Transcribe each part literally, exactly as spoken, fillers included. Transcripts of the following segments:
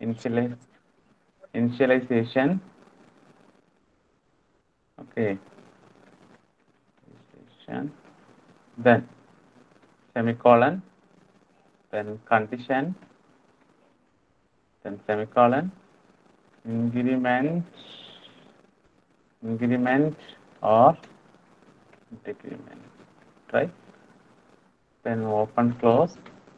initialize initialization. Okay, then semicolon, then condition, then semicolon, increment, increment or decrement, right? Then open close.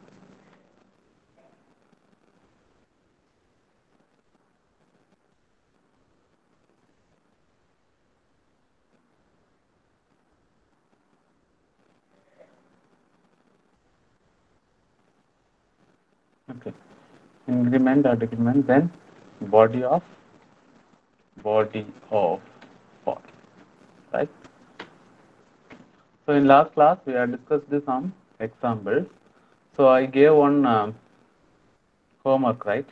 Okay, increment or decrement, then body of body of for, right? So in last class we have discussed some examples. So I gave one um, homework, right?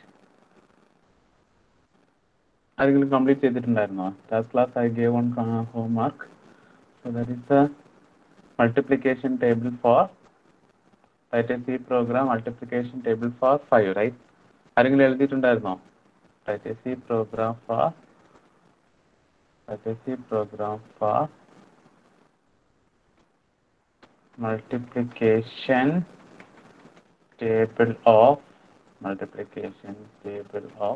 ആരെങ്കിലും complete ചെയ്തിട്ടുണ്ടായിരുന്നോ? Last class I gave one uh, homework. So that is the multiplication table for, write a C program multiplication table for five, right? ആരെങ്കിലും എഴുതിയിട്ടുണ്ടായിരുന്നോ? Write a C program for, write a C program for multiplication table of, multiplication table of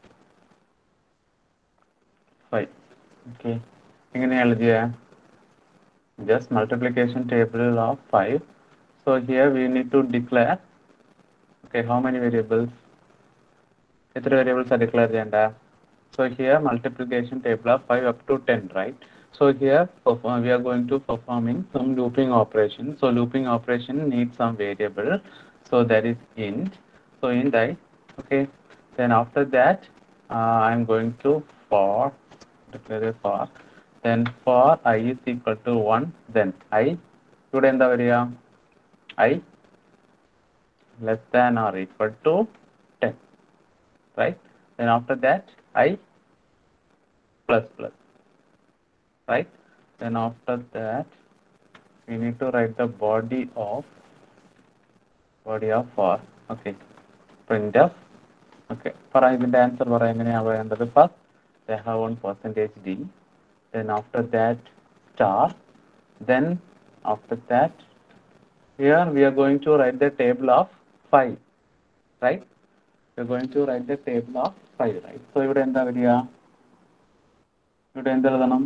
five. Okay, എങ്ങനെയാ എഴുതിയ? Just multiplication table of five. So here we need to declare, okay, how many variables? എത്ര variables are declare ചെയ്യേണ്ട? So here multiplication table of five up to ten, right? So here perform, we are going to performing some looping operation. So looping operation needs some variable. So that is int. So int I, okay. Then after that uh, I am going to for, declare a for. Then for I is equal to one. Then I, ഇവിടെ എന്താ വരിക? I less than or equal to ten, right? Then after that I plus plus, right? Then after that we need to write the body of, body of for, okay, printf, okay. For ഇതിന്റെ answer പറയാൻ എങ്ങനെയാ വേണ്ടത്? First they have one percentage d, then after that star, then after that here we are going to write the table of five, right? We are going to write the table of five, right? So ഇവിടെ എന്താ വരിക? ഇവിടെ എന്ത് എഴുതണം?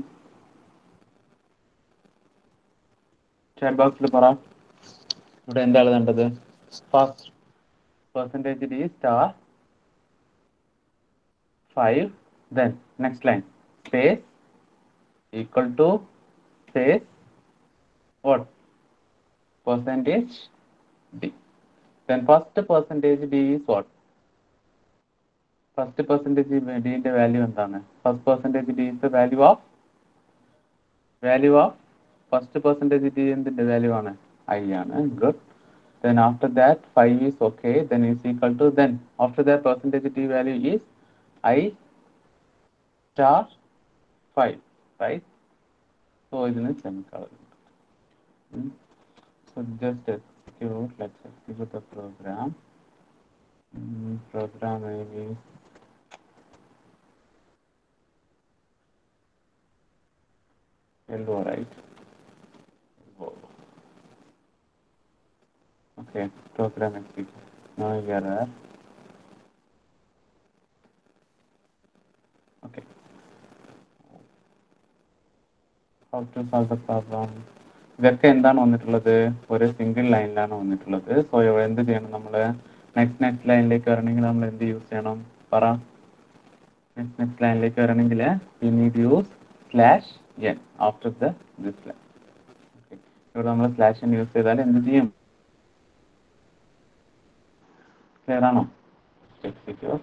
Chat box ൽ പറ. ഇവിടെ എന്താ എഴുതേണ്ടത്? First percentage d star five, then next line space equal to space what? Percentage d. Then first percentage d is what? First percentage d ന്റെ value എന്താണ്? First percentage d is the value of, value of first percentage d എന്തിന്റെ value ആണ്? I ആണ്. Good. Then after that five is okay, then is equal to, then after that percentage d value is I star five, right? So ഇതിന് semicolon. Hmm. So just execute, let's execute the program. Hmm. Program name is hello, right? Hello. Okay, program execute. No error. Okay. How to solve the problem? ഇതൊക്കെ എന്താണ് വന്നിട്ടുള്ളത്? ഒരു single ലൈനിലാണ് വന്നിട്ടുള്ളത്. So എന്ത് ചെയ്യണം നമ്മൾ? Next next ലൈനിലേക്ക് വരണമെങ്കിൽ നമ്മൾ എന്ത് യൂസ് ചെയ്യണം? പറ. നെക്സ്റ്റ് നെക്സ്റ്റ് ലൈനിലേക്ക് വരണമെങ്കിൽ we need use slash n after the this line. Okay. ഇവിടെ നമ്മൾ സ്ലാഷ് n യൂസ് ചെയ്താൽ എന്ത് ചെയ്യും? ക്ലിയർ ആണോ? Execute.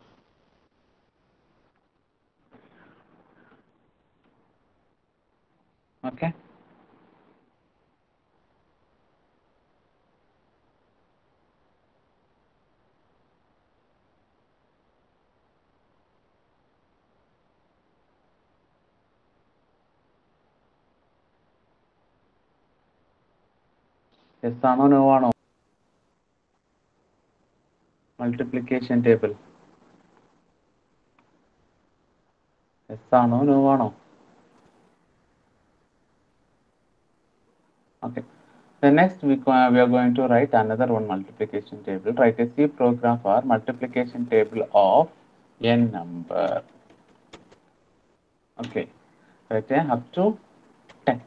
Okay. Yes ആണോ no ആണോ? Multiplication table. Yes ആണോ no ആണോ? Okay. Then next we, uh, we are going to write another one multiplication table. Write a C program for multiplication table of n number. Okay. Write a up to ten.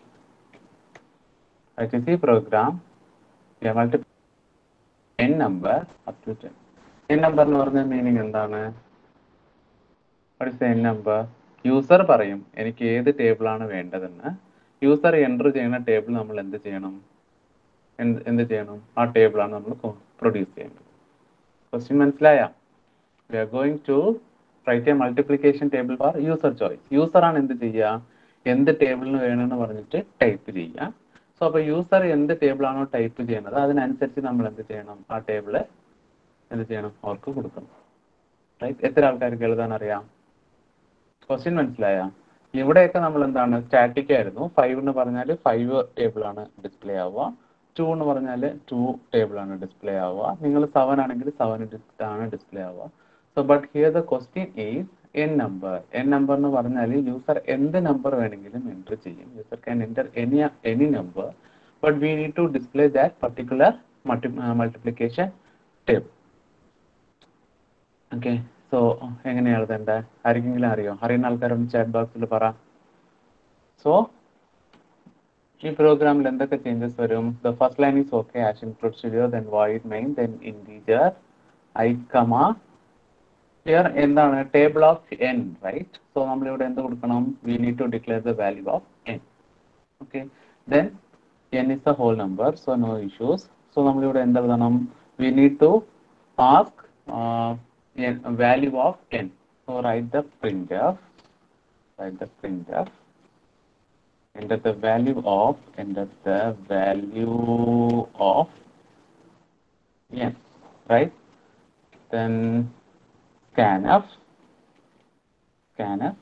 Write a C program. We are multiplying n number up to ten. n number എന്ന് പറഞ്ഞ meaning എന്താണ്? What is the n number? User പറയും എനിക്ക് ഏത് table ആണ് വേണ്ടതെന്ന്. User enter ചെയ്യുന്ന table നമ്മൾ എന്ത് ചെയ്യണം? എന്ത് എന്ത് ചെയ്യണം? ആ ടേബിൾ ആണ് നമ്മൾ പ്രൊഡ്യൂസ് ചെയ്യേണ്ടത്. ക്വസ്റ്റ്യൻ മനസ്സിലായ? We are going to write a multiplication table for user choice. User ആണ് എന്ത് ചെയ്യുക? എന്ത് ടേബിളിന് വേണമെന്ന് പറഞ്ഞിട്ട് ടൈപ്പ് ചെയ്യുക. സോ അപ്പോൾ യൂസർ എന്ത് ടേബിൾ ആണോ ടൈപ്പ് ചെയ്യുന്നത് അതിനനുസരിച്ച് നമ്മൾ എന്ത് ചെയ്യണം? ആ ടേബിള് എന്ത് ചെയ്യണം? അവർക്ക് കൊടുക്കണം. റൈറ്റ്? എത്ര ആൾക്കാർക്ക് എഴുതാൻ അറിയാം? ക്വസ്റ്റ്യൻ മനസ്സിലായ? ഇവിടെയൊക്കെ നമ്മൾ എന്താണ് സ്റ്റാറ്റിക് ആയിരുന്നു. ഫൈവ് എന്ന് പറഞ്ഞാൽ ഫൈവ് ടേബിൾ ആണ് ഡിസ്പ്ലേ ആവുക. ടു എന്ന് പറഞ്ഞാൽ ടു ടേബിൾ ആണ് ഡിസ്പ്ലേ ആവുക. നിങ്ങൾ സെവൻ ആണെങ്കിൽ സെവൻ ആണ് ഡിസ്പ്ലേ ആവുക. So but here the question is N number. N number എന്ന് പറഞ്ഞാൽ യൂസർ എന്ത് നമ്പർ വേണമെങ്കിലും എൻ്റർ ചെയ്യും. User can enter any any number but we need to display that particular multiplication table. Okay. So എങ്ങനെയാണ് എഴുതേണ്ടത്? ആർക്കെങ്കിലും അറിയോ? അറിയുന്ന ആൾക്കാരൊന്ന് ചാറ്റ് ബോക്സിൽ പറ. സോ ഈ പ്രോഗ്രാമിൽ എന്തൊക്കെ ചേഞ്ചസ് വരും? The first line is okay as include studio then void main then integer I comma here എന്താണ് table of N right. So നമ്മളിവിടെ എന്ത് കൊടുക്കണം? We need to declare the value of N. Okay. Then N is a whole number so no issues. So നമ്മളിവിടെ എന്ത് എഴുതണം? We need to ask value of n. So write the printf. Write the printf. Enter the value of. Enter the value of n. Right. Then scanf. Scanf.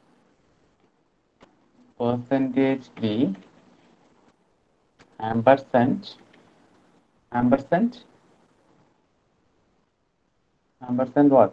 Percentage d. Ampersand. Ampersand. Ampersand what?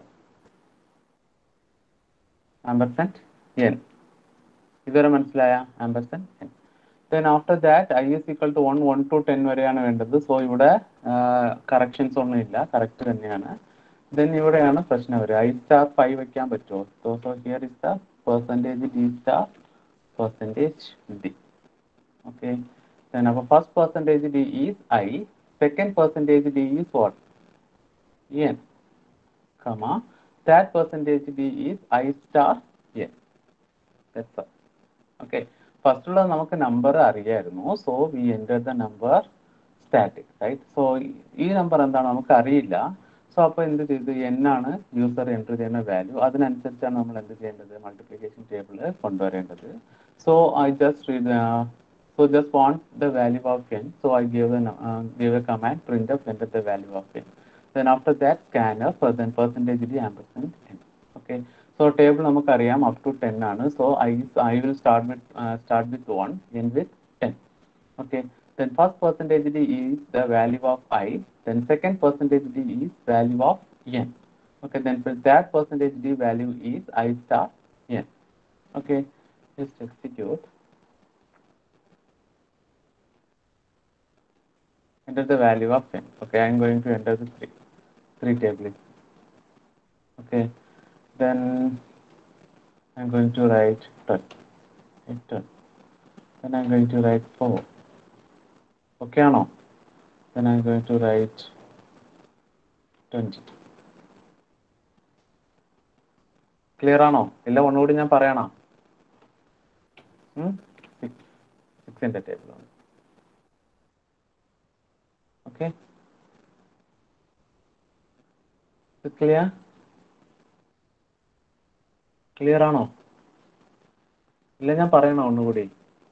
Ampersand n. ഇതുവരെ മനസ്സിലായ? ആംപർസൻഡ് n. Then after that I is equal to one, one to ten വരെയാണ് വേണ്ടത്. So ഇവിടെ corrections ഒന്നും ഇല്ല, correct തന്നെയാണ്. Then ഇവിടെയാണ് പ്രശ്നം വരിക. ഐ സ്റ്റാർ ഫൈവ് വെക്കാൻ പറ്റുമോ? So so here is the percentage D star percentage D. Okay. Then അപ്പോൾ first percentage D is I, second percentage D is what? N, comma that percentage d is I star n. That's all. Okay. First ഉള്ളത് നമുക്ക് number അറിയായിരുന്നു. So we enter the number static right. So ഈ number എന്താണ് നമുക്ക് അറിയില്ല. So അപ്പോൾ എന്ത് ചെയ്ത് എൻ ആണ് യൂസർ എൻ്റർ ചെയ്യുന്ന വാല്യൂ. അതിനനുസരിച്ചാണ് നമ്മൾ എന്ത് ചെയ്യേണ്ടത്? മൾട്ടിപ്ലിക്കേഷൻ ടേബിൾ കൊണ്ടുവരേണ്ടത്. So I just read so just want the value of N. So I give give a command printf enter the value of n. Then after that scanf, then percentage d ampersand n. Okay. So table നമുക്കറിയാം up to ten ആണ്. So I I will start with uh, start with one, end with ten. Okay. Then first percentage d is the value of I. Then second percentage d is value of n. Okay. Then for that percentage d value is I star n. Okay. Just execute. Enter the value of n. Okay. I am going to enter the three. Three tables. Okay. Then I'm going to write ten. ten. Then I'm going to write four. Okay or no? Then I'm going to write twenty. Clear ആണോ? ഇല്ല ഒന്നുകൂടി ഞാൻ പറയണോ? six. six in the table. Okay? Is it clear? Clear ആണോ? ഇല്ല ഞാൻ പറയണോ ഒന്നുകൂടി?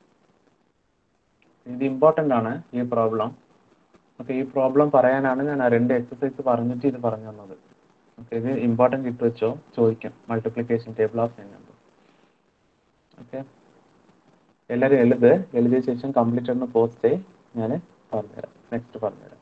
ഇത് ഇമ്പോർട്ടൻ്റ് ആണ് ഈ പ്രോബ്ലം. ഓക്കെ. ഈ പ്രോബ്ലം പറയാനാണ് ഞാൻ ആ രണ്ട് എക്സസൈസ് പറഞ്ഞിട്ട് ഇത് പറഞ്ഞു തന്നത്. ഓക്കെ. ഇത് ഇമ്പോർട്ടൻ്റ് ഇട്ട് വെച്ചോ, ചോദിക്കും multiplication table of N number. Okay. എല്ലാവരും എഴുത്. എഴുതിയ ശേഷം കംപ്ലീറ്റ് ഒന്ന് പോസ്റ്റ് ചെയ്ത് ഞാൻ പറഞ്ഞുതരാം. നെക്സ്റ്റ് പറഞ്ഞുതരാം.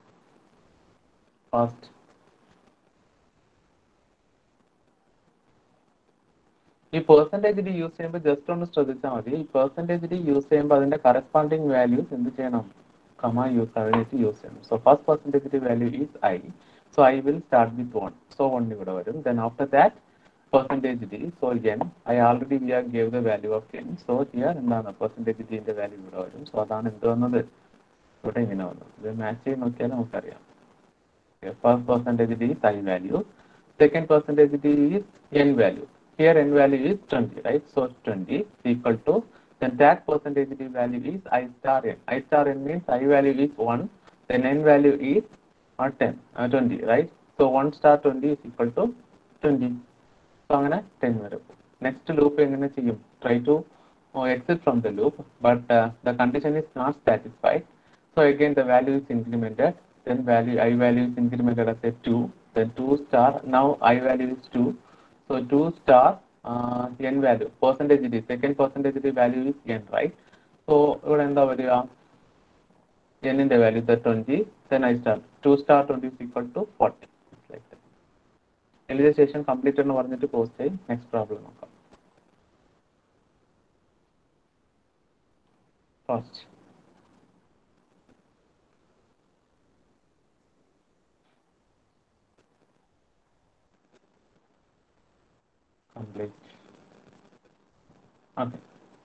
ഫാസ്റ്റ്. ഈ പെർസെൻറ്റേജ് ഡി യൂസ് ചെയ്യുമ്പോൾ ജസ്റ്റ് ഒന്ന് ശ്രദ്ധിച്ചാൽ മതി. ഈ പെർസെൻറ്റേജ് ഡി യൂസ് ചെയ്യുമ്പോൾ അതിന്റെ കറസ്പോണ്ടിങ് വാല്യൂസ് എന്ത് ചെയ്യണം? കമ യൂസ് അതിനായിട്ട് യൂസ് ചെയ്യണം. So first percentage D value is I. So I will start with one. So one ഇവിടെ വരും. Then after that percentage D. So N I already we are gave the value of N. So here എന്താണ് percentage ഡിന്റെ value ഇവിടെ വരും. So അതാണ് എന്ത് വന്നത്? ഇവിടെ ഇങ്ങനെ വന്നത്. ഇത് മാച്ച് ചെയ്ത് നോക്കിയാൽ നമുക്കറിയാം. First percentage D is I value. Second percentage D is N value. Here N value is twenty, right? So twenty is equal to, then that percentage D value is I star N. I star N means I value is one, then N value is uh, ten, uh, twenty, right? So one star twenty is equal to twenty. So അങ്ങനെ ten വരും. Next loop എങ്ങനെ ചെയ്യും? Try to uh, exit from the loop, but uh, the condition is not satisfied. So again the value is incremented. Then value I value is incremented as a two, then two star, now I value is two, so two star uh, N value, percentage D, second percentage D value is N, right? So ഇവിടെ എന്താ വരിക? N in the value the twenty, then I star, two star twenty is equal to forty. Like that. എഴുതിയ ശേഷം complete എന്ന് പറഞ്ഞിട്ട് post ചെയ്യും. Next problem നോക്കാം. First complete. Okay.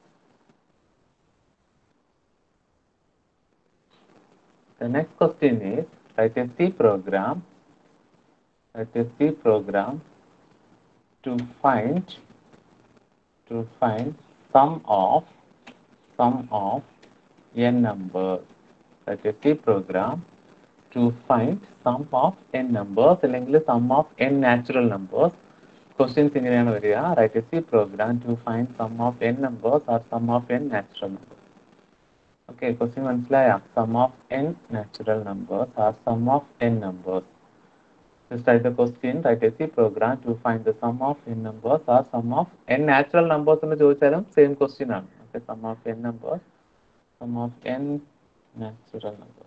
The next question is, write a C program, write a C program to find to find sum of sum of n numbers. Write a C program to find sum of n numbers അല്ലെങ്കിൽ sum of n natural numbers. Questions ഇങ്ങനെയാണ് വരിക. Write a C program to find sum of n numbers or sum of n natural numbers. Okay, question മനസ്സിലായ? Sum of n natural numbers or sum of n numbers. Just write the question, write a C program to find the sum of n numbers or sum of n natural numbers എന്ന് ചോദിച്ചാലും same question ആണ്. Okay, sum of n numbers, sum of n natural numbers.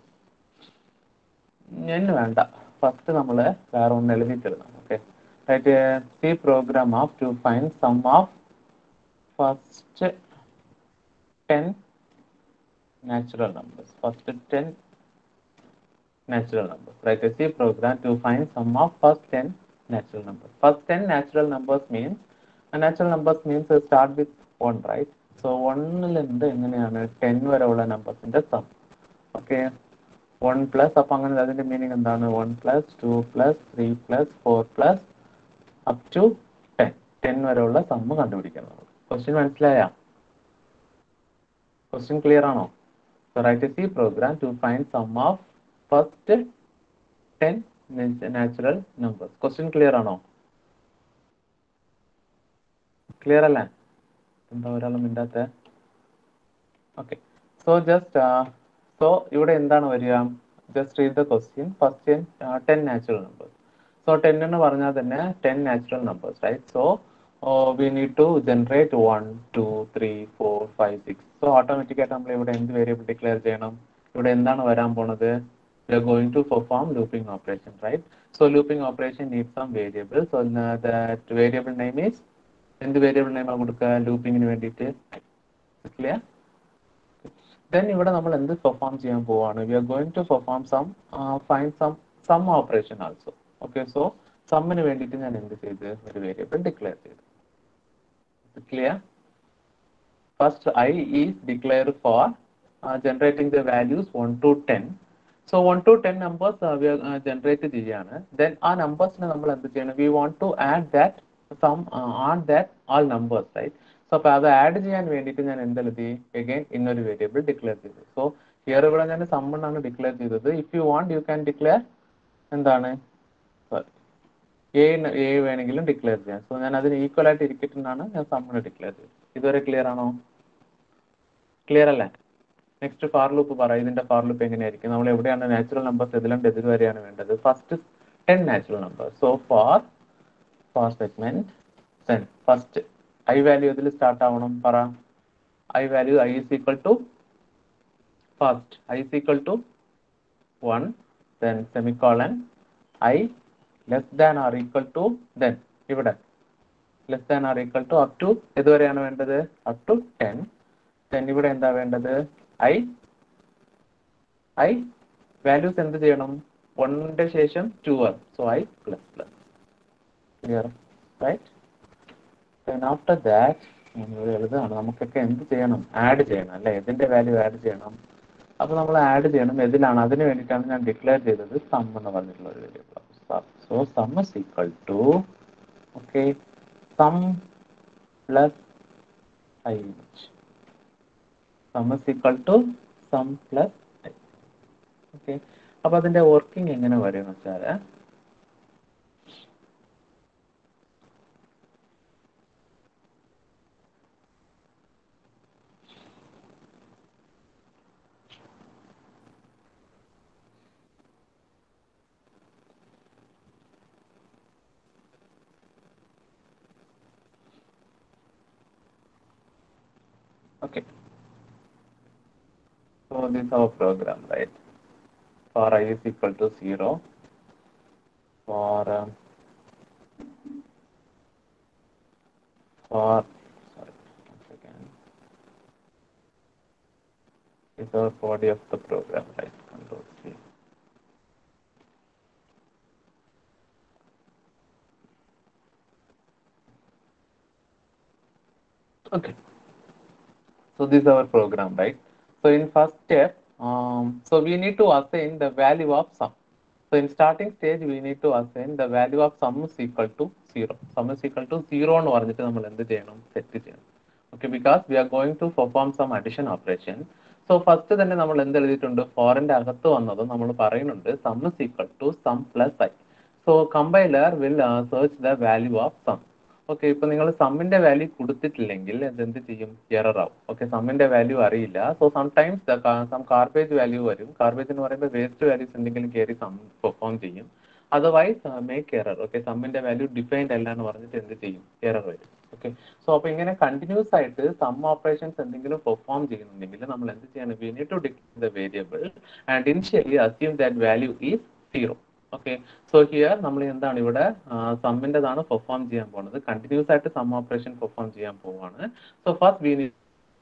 n വേണ്ട, first നമ്മൾ വേറെ ഒന്ന് എഴുതിയിട്ടിരുന്നു. Okay, write a C program of to find sum of first ten natural numbers. First ten natural numbers. Write a C program to find sum of first ten natural numbers. First ten natural numbers means, a natural numbers means uh, start with one, right? So one ൽ എങ്ങനെയാണ് ten വരെയുള്ള നമ്പേഴ്സിന്റെ sum. Okay, one plus, അപ്പൊ അങ്ങനെ അതിന്റെ meaning എന്താണ്? one plus two plus three plus four plus up to ten. Ten വരെയുള്ള sum കണ്ടുപിടിക്കണം. ക്വസ്റ്റ്യൻ മനസ്സിലായ? ക്വസ്റ്റ്യൻ ക്ലിയർ ആണോ? So write a C program to find sum of first ten natural numbers. Question clear ആണോ? Clear അല്ലേ? എന്താ ഒരാളും മിണ്ടാത്തെ? Okay, so just so ഇവിടെ എന്താണ് വരിക? Just read the question. First ten natural numbers. So ten എന്ന് പറഞ്ഞാൽ തന്നെ ten natural numbers, right? So we need to generate one two three four five six. So automatic ആയിട്ട് നമ്മൾ ഇവിടെ എന്ത് വേരിയബിൾ ഡിക്ലെയർ ചെയ്യണം? ഇവിടെ എന്താണ് വരാൻ പോണത്? We are going to perform looping operation, right? So looping operation needs some variable. So uh, that variable name is, എന്ത് വേരിയബിൾ നെയിം ആണ് കൊടുക്കുക ലൂപ്പിങ്ങിന് വേണ്ടിയിട്ട്? ക്ലിയർ? Then ഇവിടെ നമ്മൾ എന്ത് പെർഫോം ചെയ്യാൻ പോവാണ്? We are going to perform some uh, find some sum operation also. Okay, so സമ്മിന് വേണ്ടിയിട്ട് ഞാൻ എന്ത് ചെയ്ത് ഒരു വേരിയബിൾ ഡിക്ലെയർ ചെയ്തു. Clear? First I is declared for uh, generating the values one to ten. So one to ten numbers uh, we are uh, generate ചെയ്യാണ്. Then ആ നമ്പേഴ്സിനെ നമ്മൾ എന്ത് ചെയ്യണം? We want to add that some uh, add that all numbers, right? So അപ്പോൾ അത് add ചെയ്യാൻ വേണ്ടിയിട്ട് ഞാൻ എന്തെഴുതി? Again ഇന്നൊരു വേരിയബിൾ ഡിക്ലെയർ ചെയ്തു. സോ ഹിയർ ഇവിടെ ഞാൻ സം എന്നാണ് ഡിക്ലെയർ ചെയ്തത്. If you want you can declare എന്താണ് എ എ വേണമെങ്കിലും ഡിക്ലെയർ ചെയ്യാം. സോ ഞാൻ അതിന് ഈക്വൽ ആയിട്ട് ഇരിക്കട്ടെന്നാണ് ഞാൻ സമ്മിന് ഡിക്ലെയർ ചെയ്തത്. ഇതുവരെ ക്ലിയർ ആണോ? ക്ലിയർ അല്ലേ? നെക്സ്റ്റ് ഫാർ ലൂപ്പ് പറ. ഇതിന്റെ ഫാർ ലൂപ്പ് എങ്ങനെയായിരിക്കും? നമ്മൾ എവിടെയാണ് നാച്ചുറൽ നമ്പേഴ്സ് ഇതിലും എതിർ വരെയാണ് വേണ്ടത്? First ten natural numbers. So for for segment ten. First I value ഇതിൽ സ്റ്റാർട്ട് ആവണം. പറ. I value I is equal to first I is equal to one, then semicolon I less than or equal to, then ഇവിടെ less than or equal to up to ഏതുവരെയാണ് വേണ്ടത്? Up to ten. Ten ഇവിടെ എന്താ വേണ്ടത്? I I values എന്ത് ചെയ്യണം? വണ്ണിന്റെ ശേഷം ടു ആണ്. So I plus plus. Clear? Right? Then after that ഇവിടെ എഴുതാണ് നമുക്കൊക്കെ എന്ത് ചെയ്യണം? ആഡ് ചെയ്യണം അല്ലെ? ഇതിന്റെ വാല്യൂ ആഡ് ചെയ്യണം. അപ്പൊ നമ്മൾ ആഡ് ചെയ്യണം. ഇതിലാണ്, അതിന് വേണ്ടിയിട്ടാണ് ഞാൻ ഡിക്ലെയർ ചെയ്തത് സം എന്ന് പറഞ്ഞിട്ടുള്ള ഒരു variable. So sum is equal to okay sum plus I. Sum is equal to sum plus I. Okay, അപ്പൊ അതിന്റെ വർക്കിംഗ് എങ്ങനെ വരും വെച്ചാല് okay, so this is our program, right? For I is equal to zero, for um, for sorry once again, is our body of the program, right? Control C. Okay, so this is our program, right? So in first step, um, so we need to assign the value of sum. So in starting stage, we need to assign the value of sum is equal to zero. Sum is equal to zero എന്ന് പറഞ്ഞിട്ട് നമ്മൾ എന്ത് ചെയ്യണം? Set ചെയ്യണം. Okay, because we are going to perform some addition operation. So first തന്നെ നമ്മൾ എന്ത് എഴുതിയിട്ടുണ്ട്? ഫോറിന്റെ അകത്ത് വന്നത് നമ്മൾ പറയുന്നുണ്ട് sum is equal to sum plus I. So compiler will uh, search the value of sum. Okay, ഇപ്പൊ നിങ്ങൾ സമ്മിന്റെ വാല്യൂ കൊടുത്തിട്ടില്ലെങ്കിൽ എന്ത് ചെയ്യും? എറർ ആവും. ഓക്കെ, സമ്മിന്റെ വാല്യൂ അറിയില്ല. So sometimes sum garbage value വരും. കാർബേജ് എന്ന് പറയുമ്പോൾ വേസ്റ്റ് വാല്യൂസ് എന്തെങ്കിലും കയറി സം പെർഫോം ചെയ്യും. Otherwise make error. ഓക്കെ, സമ്മിന്റെ വാല്യൂ ഡിഫൈൻഡ് അല്ല എന്ന് പറഞ്ഞിട്ട് എന്ത് ചെയ്യും? എറർ വരും. ഓക്കെ, സോ അപ്പൊ ഇങ്ങനെ കണ്ടിന്യൂസ് ആയിട്ട് സം ഓപ്പറേഷൻസ് എന്തെങ്കിലും പെർഫോം ചെയ്യുന്നുണ്ടെങ്കിൽ നമ്മൾ എന്ത് ചെയ്യണം? We need to declare the variable and initially assume that value is zero. Okay, so here നമ്മൾ എന്താണ് ഇവിടെ സമ്മിൻ്റെതാണ് പെർഫോം ചെയ്യാൻ പോകുന്നത്. കണ്ടിന്യൂസ് ആയിട്ട് സം ഓപ്പറേഷൻ പെർഫോം ചെയ്യാൻ പോവാണ്. സോ ഫസ്റ്റ് വി നീഡ്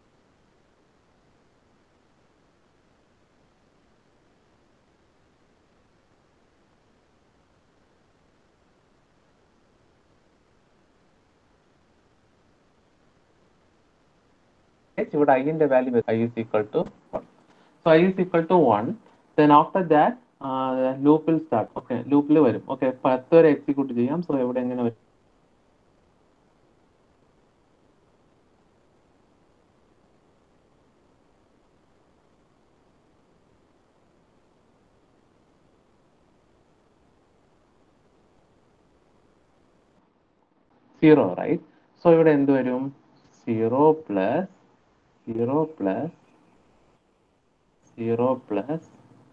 ഇവിടെ I ന്റെ value I is equal to one. So I is equal to one. Then after that loop will start. Okay, loopൽ വരും. ഓക്കെ, പത്ത് വരെ എക്സിക്യൂട്ട് ചെയ്യാം. സോ ഇവിടെ എങ്ങനെ വരും? Zero, right? സോ ഇവിടെ എന്ത് വരും? Zero plus zero plus zero plus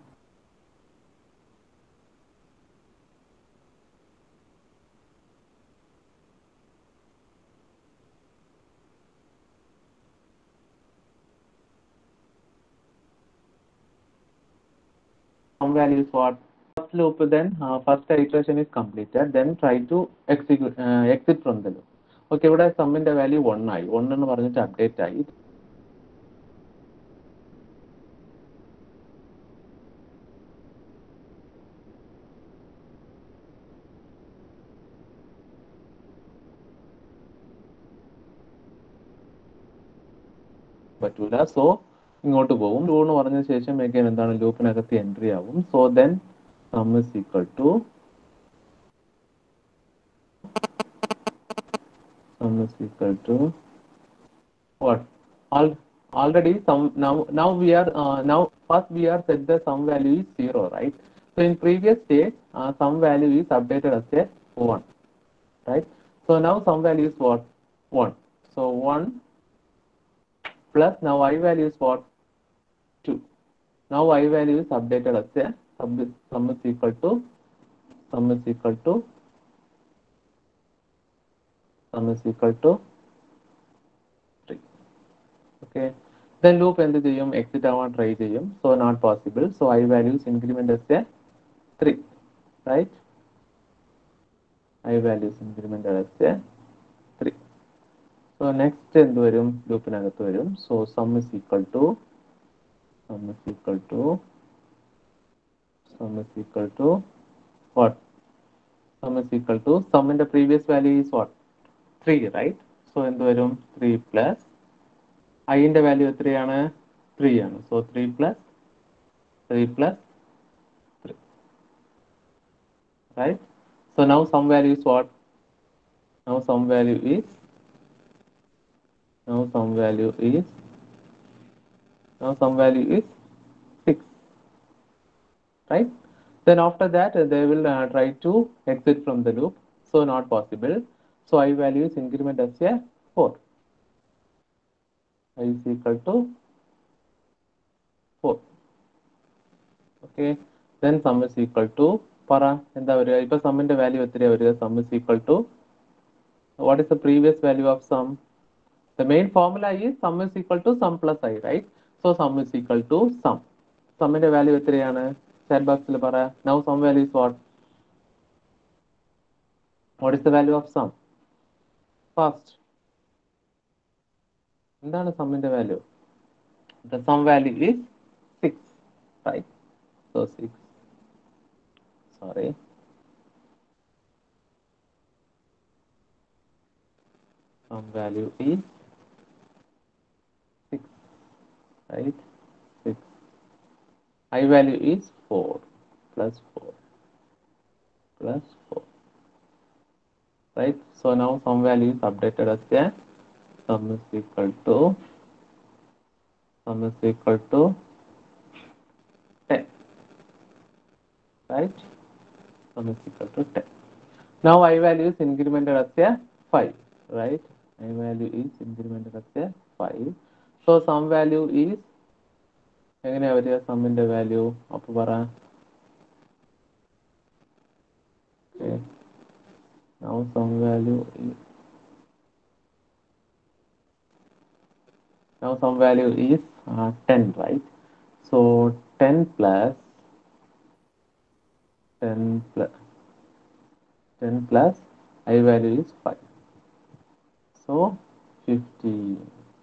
some value is what? First loop, then uh, first iteration is completed, then try to execute uh, exit from the loop. Okay, ഇവിടെ സമ്മിന്റെ value one ആയി. One എന്ന് പറഞ്ഞിട്ട് update ആയി. പറ്റൂല. So ഇങ്ങോട്ട് പോകും. To എന്ന് പറഞ്ഞ ശേഷം again എന്താണ്? ലൂപ്പിനകത്ത് എൻട്രി ആവും. So then sum is equal to sum is equal to what? All already some now now we are uh, now first we are set the sum value is zero, right? So in previous state uh, sum value is updated as a one, right? So now sum value is what? one. So one plus now I value is what? two. Now I value is updated as a sum is, sum is equal to sum is equal to sum is equal to three. Okay, then loop എന്ത് ചെയ്യും? Exit ആവാൻ try ചെയ്യും. So not possible. So I values increment as a three, right? I values increment as a three. So next എന്ത് വരും ലൂപ്പിനകത്ത് വരും so sum is equal to sum is equal to sum is equal to what sum is equal to sum in the previous value is what three right so എന്ത് വരും three plus I ന്റെ value എത്രയാണ് three ആണ് so three plus three plus three right so now sum value is what now sum value is now sum value is now sum value is six right then after that uh, they will uh, try to exit from the loop so not possible so I value is increment as a four I is equal to four okay then sum is equal to പറ എന്താ വരിക ഇപ്പൊ സമ്മിന്റെ value എത്രയാ വരിക sum is equal to what is the previous value of sum the main formula is sum is equal to sum plus I right so sum is equal to sum സമ്മിന്റെ value എത്രയാണ് chat box ൽ പറ now sum value is what what is the value of sum first എന്താണ് സമ്മിന്റെ value the sum value is six right so six sorry sum value is six right six I value is four plus four plus four right so now sum value is updated as a sum is equal to sum is equal to ten right sum is equal to ten now I value is incremented as a five right I value is incremented as a five so sum value is എങ്ങനെയാ വരിക സമ്മിന്റെ value അപ്പൊ പറ okay now sum value is now sum value is uh, ten right so ten plus ten plus ten plus I value is five so fifteen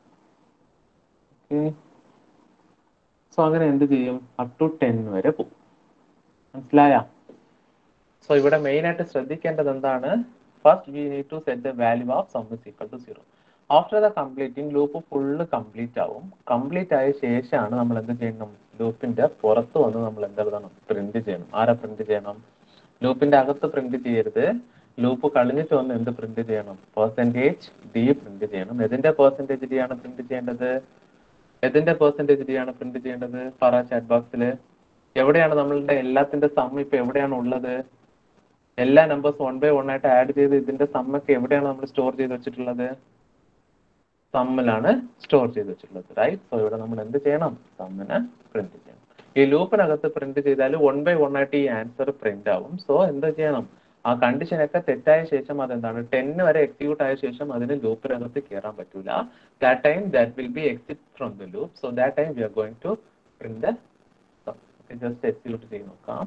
okay so അങ്ങനെ എന്ത് ചെയ്യും up to ten വരെ പോകും മനസ്സിലായോ so ഇവിടെ main ആയിട്ട് ശ്രദ്ധിക്കേണ്ടത് എന്താണ് first we need to set the value of sum is equal to zero after the completing loop full complete ആവും complete ആയ ശേഷമാണ് നമ്മൾ എന്ത് ചെയ്യണം ലൂപ്പിന്റെ പുറത്ത് വന്ന് നമ്മൾ എന്ത് എഴുതണം പ്രിന്റ് ചെയ്യണം ആരെ പ്രിന്റ് ചെയ്യണം ലൂപ്പിന്റെ അകത്ത് പ്രിന്റ് ചെയ്യരുത് ലൂപ്പ് കളഞ്ഞിട്ട് വന്ന് എന്ത് പ്രിന്റ് ചെയ്യണം പെർസെന്റേജ് ഡി പ്രിന്റ് ചെയ്യണം ഏതിന്റെ പെർസെന്റേജ് ഡി ആണ് പ്രിന്റ് ചെയ്യേണ്ടത് ഏതിന്റെ പെർസെന്റേജ് ഡി ആണ് പ്രിന്റ് ചെയ്യേണ്ടത് പറ ചാറ്റ് ബോക്സിൽ എവിടെയാണ് നമ്മളുടെ എല്ലാത്തിന്റെ സം ഇപ്പൊ എവിടെയാണ് ഉള്ളത് എല്ലാ നമ്പേഴ്സ് വൺ ബൈ വൺ ആയിട്ട് ആഡ് ചെയ്ത് ഇതിന്റെ സമ്മൊക്കെ എവിടെയാണ് നമ്മൾ സ്റ്റോർ ചെയ്ത് വെച്ചിട്ടുള്ളത് സമ്മിലാണ് സ്റ്റോർ ചെയ്ത് വെച്ചിട്ടുള്ളത് റൈറ്റ് സോ ഇവിടെ നമ്മൾ എന്ത് ചെയ്യണം സമ്മിനെ പ്രിന്റ് ചെയ്യണം ഈ ലൂപ്പിനകത്ത് പ്രിന്റ് ചെയ്താൽ വൺ ബൈ വൺ ആയിട്ട് ഈ ആൻസർ പ്രിന്റ് ആവും സോ എന്ത് ചെയ്യണം ആ കണ്ടീഷൻ ഒക്കെ തെറ്റായ ശേഷം അതെന്താണ് ടെൻ വരെ എക്സിക്യൂട്ട് ആയ ശേഷം അതിന് ലൂപ്പിനകത്ത് കയറാൻ പറ്റൂല that time that will be exit from the loop so that time we are going to print the sum just execute ചെയ്ത് നോക്കാം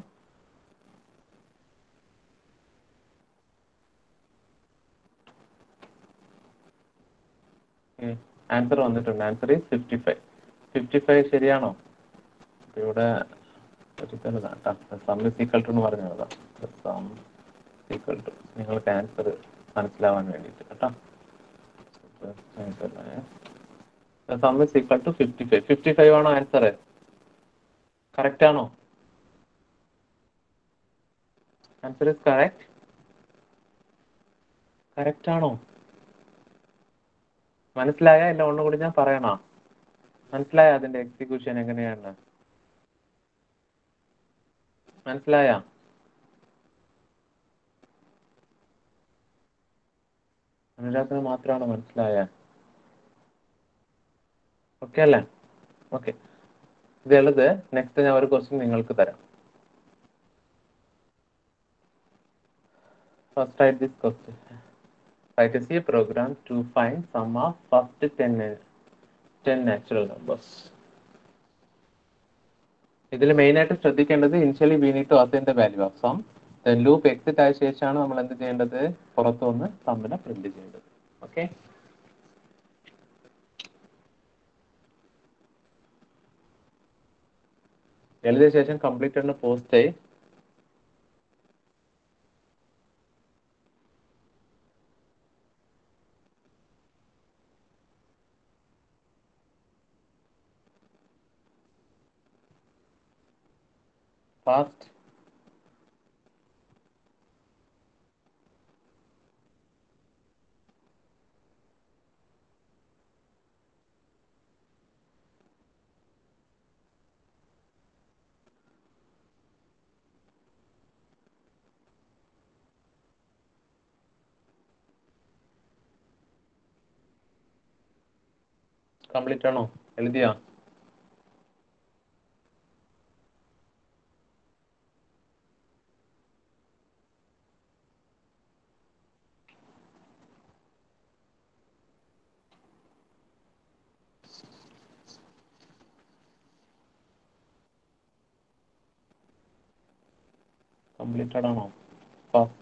ആൻസർ വന്നിട്ടുണ്ട് answer is fifty five fifty five ശരിയാണോ ഇവിടെ സം ഇസ് ഈക്വൽ ടു എന്ന് പറഞ്ഞതാ sum equal to നിങ്ങൾക്ക് answer മനസ്സിലാവാൻ വേണ്ടിയിട്ട് കേട്ടോ sum is equal to fifty five fifty five ആണോ ആൻസർ കറക്റ്റ് ആണോ ആൻസർ ഇസ് കറക്റ്റ് കറക്റ്റ് ആണോ മനസ്സിലായ ഇല്ല ഒന്നുകൂടി ഞാൻ പറയണോ മനസ്സിലായ അതിന്റെ എക്സിക്യൂഷൻ എങ്ങനെയാണ് മനസ്സിലായ അനുരാഗിന് മാത്രമാണോ മനസ്സിലായ ഓക്കെ അല്ലേ ഓക്കെ ഇത് എഴുത് നെക്സ്റ്റ് ഞാൻ ഒരു ക്വസ്റ്റ്യൻ നിങ്ങൾക്ക് തരാം first write this question write a C program to find sum of first ten, ten natural numbers. ഇതിൽ മെയിൻ ആയിട്ട് ശ്രദ്ധിക്കേണ്ടത് initially we need to assign the value of sum then loop exit ആയ ശേഷമാണ് നമ്മൾ എന്ത് ചെയ്യേണ്ടത് പുറത്തു വന്ന് സമ്മിനെ പ്രിന്റ് ചെയ്യേണ്ടത് ഓക്കെ എഴുതിയ ശേഷം കംപ്ലീറ്റ് പോസ്റ്റ് ചെയ്. ഫാസ്റ്റ്. കംപ്ലീറ്റ് ആണോ? എഴുതിയാ? കംപ്ലീറ്റഡ് ആണോ? Fast.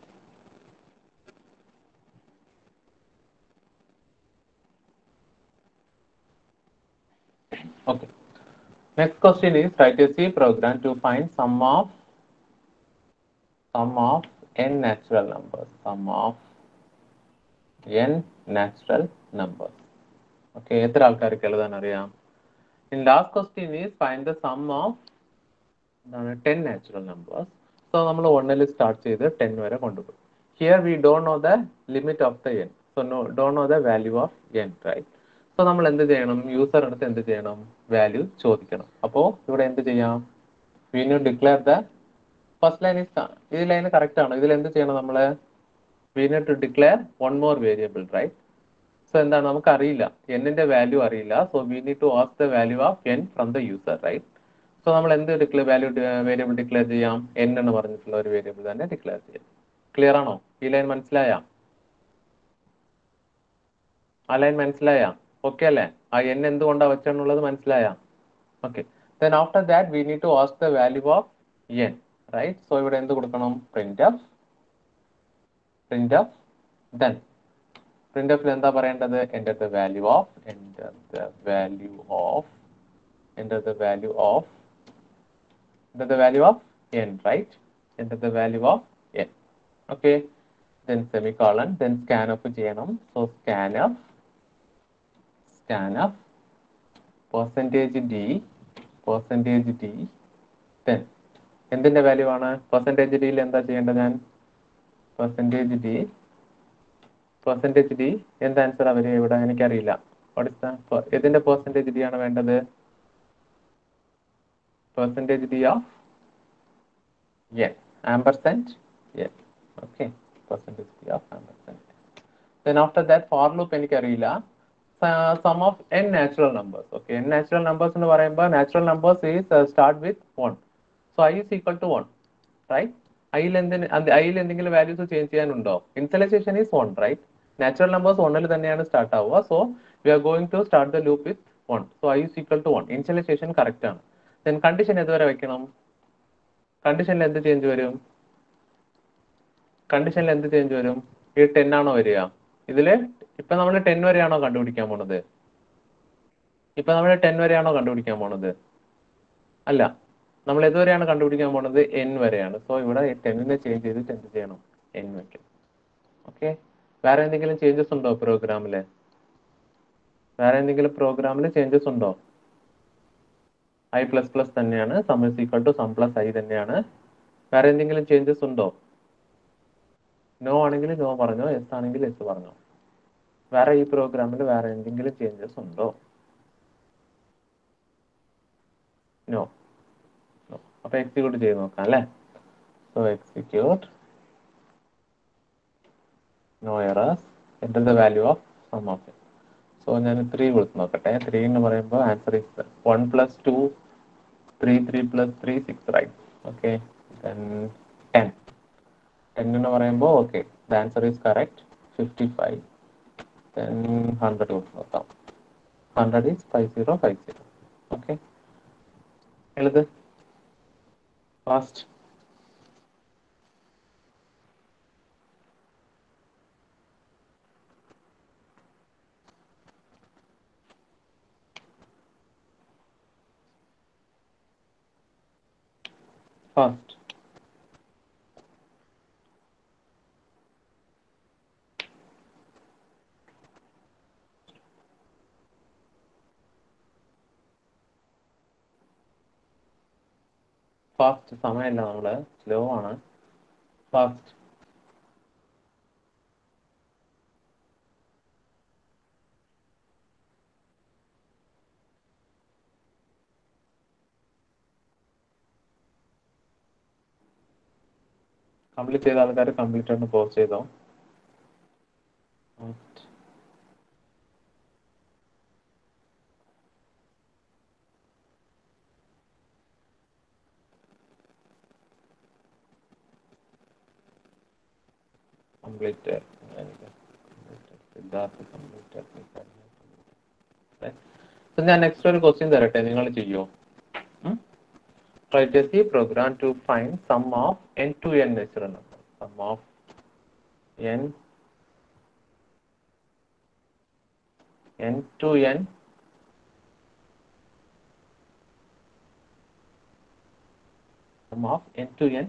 Okay. Next question is write a C program to find sum of sum of n natural numbers. Sum of n natural numbers. Okay. എത്ര ആൾക്കാർക്ക് എഴുതാൻ അറിയാം? In last question is find the sum of ten natural numbers. So നമ്മൾ ഒന്നിൽ start ചെയ്ത് ten വരെ കൊണ്ടുപോകും. Here we don't know the limit of the n. So no, don't know the value of n, right? So നമ്മൾ എന്ത് ചെയ്യണം? User അടുത്ത് എന്ത് ചെയ്യണം? വാല്യൂ ചോദിക്കണം. അപ്പോൾ ഇവിടെ എന്ത് ചെയ്യാം? We need to declare the first line is ഈ ലൈൻ കറക്റ്റ് ആണ്. ഇതിൽ എന്ത് ചെയ്യണം നമ്മള്? We need to declare one more variable, right? So എന്താണ്? നമുക്ക് അറിയില്ല, n ന്റെ വാല്യൂ അറിയില്ല. So we need to ask the value of n from the user, right? So നമ്മൾ എന്ത് ഡിക്ലെയർ വാല്യൂ വേരിയബിൾ ഡിക്ലെയർ ചെയ്യാം? n എന്ന് പറഞ്ഞിട്ടുള്ള ഒരു വേരിയബിൾ തന്നെ ഡിക്ലെയർ ചെയ്യാം. ക്ലിയർ ആണോ? ഈ ലൈൻ മനസ്സിലായ? ആ ലൈൻ മനസ്സിലായ? ഓക്കെ അല്ലേ? ആ n എന്തുകൊണ്ടാണ് വെച്ചെന്നുള്ളത് മനസ്സിലായ? Okay. Then after that we need to ask the value of n, right? So ഇവിടെ എന്ത് കൊടുക്കണം? printf printf then printf ൽ എന്താ പറയേണ്ടത്? enter the value of enter the value of enter the value of enter the value of n, right? Enter the value of n. Okay. Then semicolon, then scanf ചെയ്യണം. So scanf scanf percentage d percentage d then എന്തിന്റെ value ആണ്? Percentage ഡിയിൽ എന്താ ചെയ്യേണ്ടത്? ഞാൻ percentage D percentage D എന്ത് answer അവര് ഇവിടെ എനിക്കറിയില്ല. ഏതിന്റെ പെർസെന്റേജ് ഡി ആണ് വേണ്ടത്? Percentage D of n ampersand n. Okay. Percentage d of ampersand. Then after that for loop എനിക്കറിയില്ല. Sum of n natural numbers. Okay. n natural numbers എന്ന് പറയുമ്പോൾ natural numbers is uh, start with one. So I is equal to one, right? ഐയിൽ എന്തിന് ഐയിൽ എന്തെങ്കിലും values change ചെയ്യാനുണ്ടോ? Initialization is one, right? Natural numbers ഒന്നിൽ തന്നെയാണ് start ആവുക. So we are going to start the loop with one. So I is equal to one. Initialization correct ആണ്. Then condition ഏതുവരെ വെക്കണം? കണ്ടീഷനിൽ എന്ത് ചേഞ്ച് വരും? കണ്ടീഷനിൽ എന്ത് ചേഞ്ച് വരും? ഈ ടെൻ ആണോ വരിക? ഇതില് ഇപ്പൊ നമ്മൾ ടെൻ വരെയാണോ കണ്ടുപിടിക്കാൻ പോണത്? ഇപ്പൊ നമ്മൾ ടെൻ വരെയാണോ കണ്ടുപിടിക്കാൻ പോണത്? അല്ല, നമ്മൾ ഏതുവരെയാണ് കണ്ടുപിടിക്കാൻ പോണത്? എൻ വരെയാണ്. സോ ഇവിടെ ടെന്നിനെ ചേഞ്ച് ചെയ്തിട്ട് എന്ത് ചെയ്യണം? എൻ വെക്കണം. ഓക്കെ. വേറെ എന്തെങ്കിലും ചേഞ്ചസ് ഉണ്ടോ പ്രോഗ്രാമില്? വേറെ എന്തെങ്കിലും പ്രോഗ്രാമിൽ ചേഞ്ചസ് ഉണ്ടോ? ഐ പ്ലസ് പ്ലസ് തന്നെയാണ്. Sum is equal to sum plus I തന്നെയാണ്. വേറെ എന്തെങ്കിലും ചേഞ്ചസ് ഉണ്ടോ? നോ ആണെങ്കിൽ നോ പറഞ്ഞോ, എസ് ആണെങ്കിൽ എസ് പറഞ്ഞോ. വേറെ ഈ പ്രോഗ്രാമിൽ വേറെ എന്തെങ്കിലും ചേഞ്ചസ് ഉണ്ടോ? നോ. അപ്പൊ എക്സിക്യൂട്ട് ചെയ്ത് നോക്കാം അല്ലേ? So execute, no errors, enter the value of sum of it. So ഞാൻ ത്രീ കൊടുത്ത് നോക്കട്ടെ. ത്രീ എന്ന് പറയുമ്പോൾ answer is one plus two three three plus three six, right? Okay. Then ten ten എന്ന് പറയുമ്പോൾ okay, the answer is correct, fifty five. Then hundred കൊടുത്ത് നോക്കാം. Hundred is five zero five zero. Okay. എഴുത് fast. Fast. Fast സമയമില്ല, നമ്മള് slow ആണ്. Fast. Complete ചെയ്ത ആൾക്കാർ കംപ്ലീറ്റ് ഒന്ന് പോസ്റ്റ് ചെയ്തോ. Complete Siddharth complete. ഞാൻ നെക്സ്റ്റ് ഒരു ക്വസ്റ്റ്യൻ തരട്ടെ, നിങ്ങൾ ചെയ്യോ? Write a C program to find sum of n to n natural numbers. Sum of n n to n sum of n to n.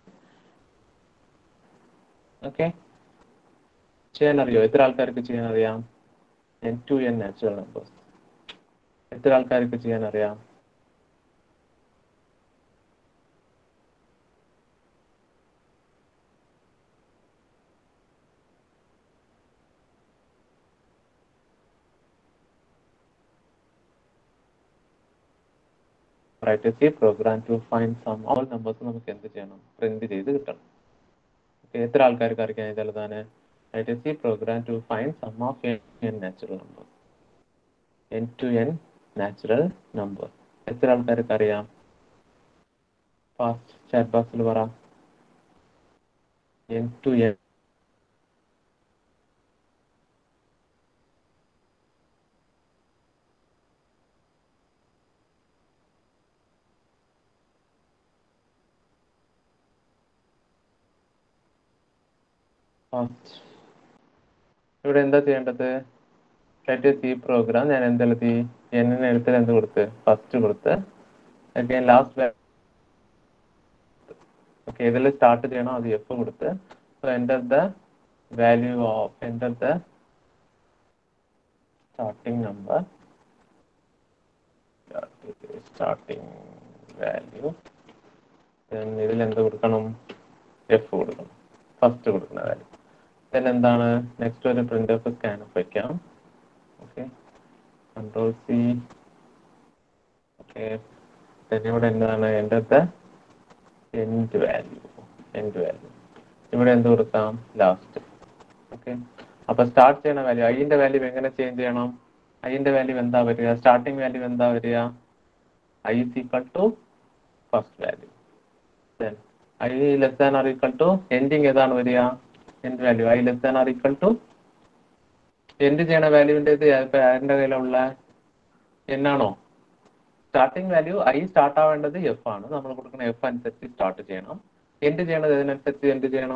Okay, ചെയ്യാൻ അറിയോ? എത്ര ആൾക്കാർക്ക് ചെയ്യാൻ അറിയാം? n to n natural numbers എത്ര ആൾക്കാർക്ക് ചെയ്യാൻ അറിയാം? Write a C program to find sum all numbers. നമുക്ക് എന്ത് ചെയ്യണം? പ്രിന്റ് ചെയ്ത് കിട്ടണം. എത്ര ആൾക്കാർക്ക് അറിയാം ഇതെഴുതാന്? Write a C program to find sum of n natural numbers. n to n natural number എത്ര ആൾക്കാർക്ക് അറിയാം? ഫാസ്റ്റ് ചാറ്റ് ബോക്സിൽ പറ. n to n fast. ഇവിടെ എന്താ ചെയ്യേണ്ടത്? Write a C program. ഞാൻ എന്തെഴുതി? എന്നിന് എഴുത്തിൽ എന്ത് കൊടുത്ത്? ഫസ്റ്റ് കൊടുത്ത്. അഗൈൻ ലാസ്റ്റ് ഓക്കെ, ഇതിൽ സ്റ്റാർട്ട് ചെയ്യണം, അത് എഫ് കൊടുത്ത്. So enter the value of enter the starting number, starting value. ഇതിൽ എന്ത് കൊടുക്കണം? എഫ് കൊടുക്കണം, ഫസ്റ്റ് കൊടുക്കുന്ന വാല്യൂ. ദെൻ എന്താണ് നെക്സ്റ്റ്? ഒരു പ്രിന്റ് ഓഫ് സ്കാൻ ഓഫ് വയ്ക്കാം. Okay, control C. Okay, then ഇവിടെ എന്താണ്? Enter the end value, end value. ഇവിടെ എന്ത് കൊടുക്കാം? ലാസ്റ്റ്. ഓക്കെ, അപ്പൊ സ്റ്റാർട്ട് ചെയ്യുന്ന വാല്യൂ, ഐന്റെ വാല്യൂ എങ്ങനെ ചേഞ്ച് ചെയ്യണം? ഐന്റെ വാല്യൂ എന്താ വരിക? സ്റ്റാർട്ടിംഗ് വാല്യൂ എന്താ വരിക? I is equal to first value. Then I less than or equal to ending ഏതാണ് വരിക? End value. I less than or equal to end ചെയ്യണ വാല്യൂവിന്റെ ഇത് ഇപ്പൊ ആരുടെ കയ്യിലുള്ള എന്നാണോ? സ്റ്റാർട്ടിംഗ് വാല്യൂ ഐ സ്റ്റാർട്ട് ആവേണ്ടത് എഫ് ആണ്. നമ്മൾ കൊടുക്കുന്ന എഫ് അനുസരിച്ച് സ്റ്റാർട്ട് ചെയ്യണം. എൻഡ് ചെയ്യണത് ഇതിനനുസരിച്ച് എന്ത് ചെയ്യണം?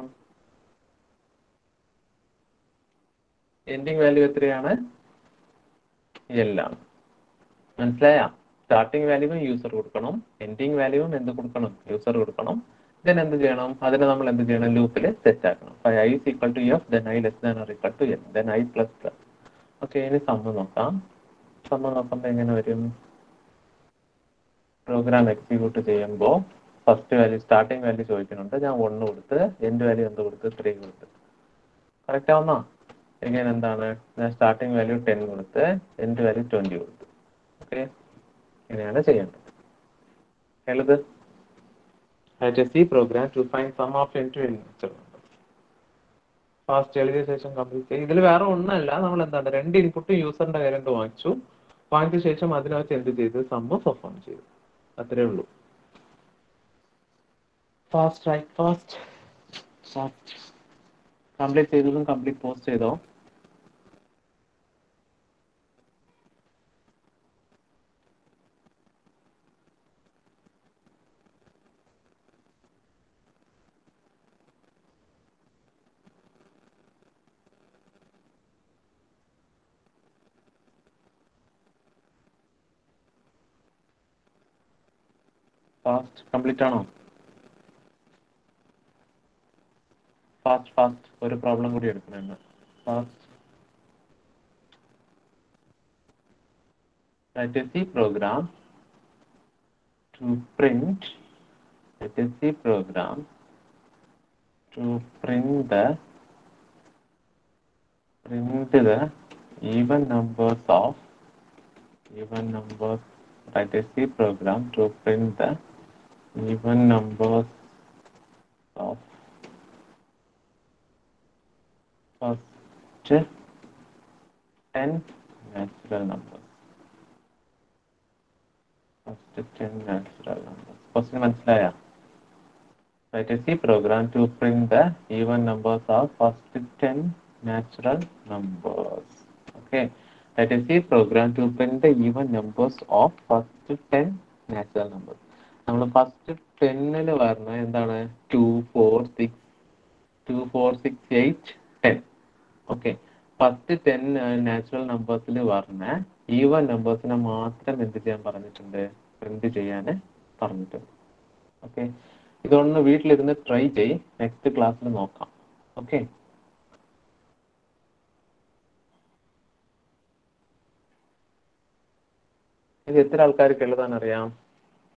എൻഡിങ് വാല്യൂ എത്രയാണ്? എൽ ആണ്. മനസ്സിലായ? സ്റ്റാർട്ടിംഗ് വാല്യൂവും യൂസർ കൊടുക്കണം, എൻഡിങ് വാല്യൂവും എന്ത് കൊടുക്കണം? യൂസർ കൊടുക്കണം. ദെൻ എന്ത് ചെയ്യണം? അതിനെ നമ്മൾ എന്ത് ചെയ്യണം? ലൂപ്പിൽ സെറ്റ് ആക്കണം. I is equal to F, then I less than or equal to N, then I plus plus. Okay, ഇനി സമ്മ് നോക്കാം. സമ്മ് നോക്കുമ്പോൾ എങ്ങനെ വരും? പ്രോഗ്രാം എക്സിക്യൂട്ട് ചെയ്യുമ്പോൾ ഫസ്റ്റ് വാല്യൂ സ്റ്റാർട്ടിംഗ് വാല്യൂ ചോദിക്കുന്നുണ്ട്. ഞാൻ ഒന്ന് കൊടുത്ത്, എൻഡ് വാല്യൂ എന്ത് കൊടുത്ത്? ത്രീ കൊടുത്ത്. കറക്റ്റ് ആവുന്നോ? എങ്ങനെ എന്താണ്? ഞാൻ സ്റ്റാർട്ടിംഗ് വാല്യൂ ടെൻ കൊടുത്ത്, എൻഡ് വാല്യൂ ട്വന്റി കൊടുത്തു. ഓക്കെ, ഇങ്ങനെയാണ് ചെയ്യേണ്ടത്. എഴുത്. Write a C program to find sum of n to n natural numbers. Fast എഴുതിയ ശേഷം കംപ്ലീറ്റ് ചെയ്യും. ഇതിൽ വേറെ ഒന്നല്ല, നമ്മൾ എന്താണ് രണ്ട് ഇൻപുട്ടും യൂസറിന്റെ കയ്യിലുണ്ട് വാങ്ങിച്ചു. വാങ്ങിച്ച ശേഷം അതിനകത്ത് എന്ത് ചെയ്ത്? സമ്മ് പെർഫോം ചെയ്തു. അത്രേ ഉള്ളൂ. Fast write fast fast. Complete ചെയ്തതും കംപ്ലീറ്റ് പോസ്റ്റ് ചെയ്തോ. ഫാസ്റ്റ് കംപ്ലീറ്റ് ആണോ? ഫാസ്റ്റ് ഫാസ്റ്റ് ഒരു പ്രോബ്ലം കൂടി എടുക്കണം. Fast write a C program to print write a C program to print the print the even numbers of even numbers write a C program to print the even numbers of first ten natural numbers. First ten natural numbers. Question മനസ്സിലായോ? Write a C program to print the even numbers of first ten natural numbers. Okay. Write a C program to print the even numbers of first ten natural numbers. നമ്മൾ first ടെന്നിൽ പറഞ്ഞ എന്താണ് two four six two four six eight ten. Okay, first ten natural നമ്പേഴ്സിൽ പറഞ്ഞ even നമ്പേഴ്സിനെ മാത്രം എന്ത് ചെയ്യാൻ പറഞ്ഞിട്ടുണ്ട്? പ്രിന്റ് ചെയ്യാൻ പറഞ്ഞിട്ടുണ്ട്. ഓക്കെ, ഇതൊന്ന് വീട്ടിലിരുന്ന് ട്രൈ ചെയ്, നെക്സ്റ്റ് ക്ലാസ്സിൽ നോക്കാം. ഓക്കെ, ഇത് എത്ര ആൾക്കാർക്ക് എഴുതാൻ അറിയാം?